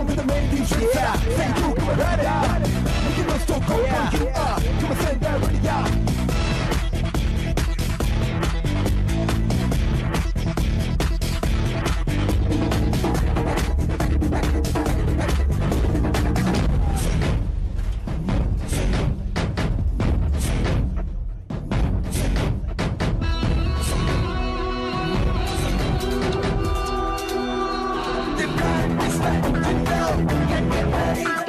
on with the main DJ. Yeah. Say you, come on, ready. Make it let's go, go, yeah. Come on, send that ready, yeah. Get ready.